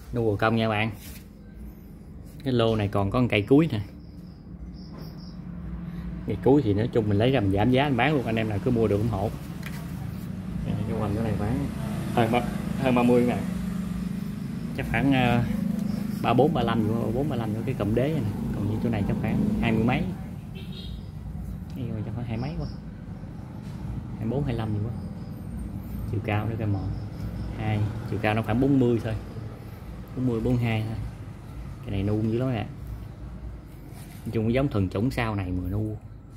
Nuôi bồ công nha bạn. Cái lô này còn có một cây cuối nè. Cây cuối thì nói chung mình lấy ra mình giảm giá mình bán luôn, anh em nào cứ mua được ủng hộ. Cái quanh cái này khoảng hơn 30 bạn, chắc khoảng 34 35 nữa, 34 35 nữa cái cụm đế này. Còn như chỗ này chắc khoảng 20 mấy, chắc khoảng 20 mấy quá, 24 25 gì quá. Chiều cao nó cây 1 2, chiều cao nó khoảng 40 thôi, 40 42 thôi. Cái này nu dữ lắm nè, nói chung giống thuần chủng sau này mà nu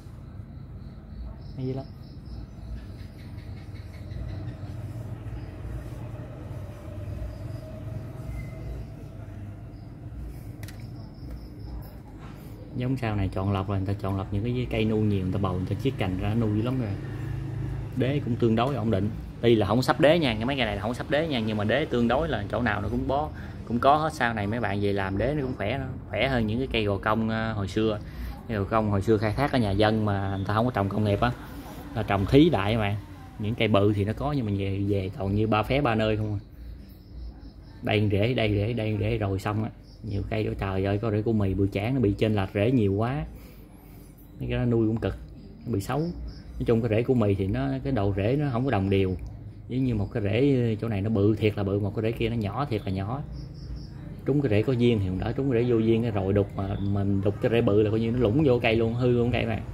dữ lắm. Giống sau này chọn lọc là người ta chọn lọc những cái cây nu nhiều, người ta bầu người ta chiết cành ra nu dữ lắm rồi. Đế cũng tương đối ổn định, tuy là không sắp đế nha, cái mấy cây này là không sắp đế nha, nhưng mà đế tương đối là chỗ nào nó cũng có hết. Sau này mấy bạn về làm đế nó cũng khỏe hơn những cái cây gò công hồi xưa. Cây gò công hồi xưa khai thác ở nhà dân mà người ta không có trồng công nghiệp á, là trồng thí đại mà. Những cây bự thì nó có, nhưng mà về còn như ba phé ba nơi không à. Đây rễ rồi xong á, nhiều cây đó trời ơi, có rễ của mì bự chảng nó bị trên lệch rễ nhiều quá, mấy cái đó nuôi cũng cực, nó bị xấu. Nói chung cái rễ của mì thì cái đầu rễ nó không có đồng đều, giống như một cái rễ chỗ này nó bự thiệt là bự, một cái rễ kia nó nhỏ thiệt là nhỏ. Trúng cái rễ có duyên thì đỡ, trúng cái rễ vô duyên cái rồi đục, mà mình đục cái rễ bự là coi như nó lủng vô cây luôn, hư luôn cây này.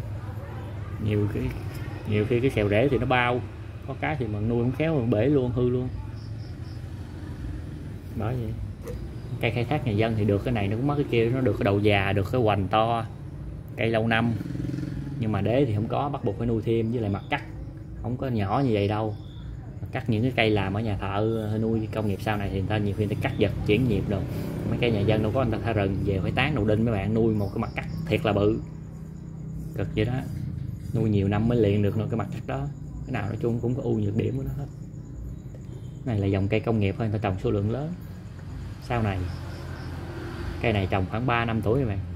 Nhiều khi cái xèo rễ thì nó bao, có cái thì mà nuôi không khéo bể luôn, hư luôn. Bởi vậy cây khai thác nhà dân thì được cái này nó cũng mất cái kia, nó được cái đầu già, được cái hoành to, cây lâu năm. Nhưng mà đế thì không có, bắt buộc phải nuôi thêm, với lại mặt cắt không có nhỏ như vậy đâu. Cắt những cái cây làm ở nhà thợ nuôi công nghiệp sau này thì người ta nhiều khi người ta cắt giật chuyển nhịp rồi. Mấy cây nhà dân đâu có, người ta thả rừng về phải tán đầu đinh, mấy bạn nuôi một cái mặt cắt thiệt là bự cực vậy đó, nuôi nhiều năm mới liền được cái mặt cắt đó. Cái nào nói chung cũng có ưu nhược điểm của nó hết. Cái này là dòng cây công nghiệp thôi, người ta trồng số lượng lớn. Sau này cây này trồng khoảng 3 năm tuổi rồi bạn,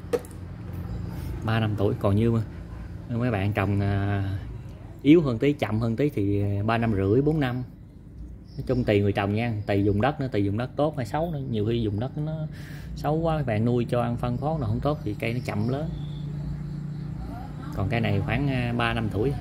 3 năm tuổi. Còn như mấy bạn trồng yếu hơn tí, chậm hơn tí thì 3 năm rưỡi 4 năm. Nói chung tùy người trồng nha, tùy dùng đất nữa, tùy dùng đất tốt hay xấu nữa. Nhiều khi dùng đất nó xấu quá, các bạn nuôi cho ăn phân phối nó không tốt thì cây nó chậm lớn. Còn cây này khoảng 3 năm tuổi.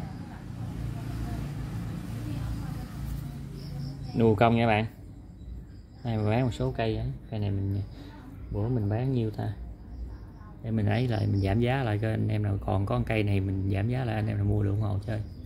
Nuôi công nha bạn. Đây mình bán một số cây ấy. Cây này bữa mình bán nhiêu ta, để mình ấy lại mình giảm giá lại cho anh em nào còn có cây này mình giảm giá lại, anh em nào mua được ủng hộ chơi.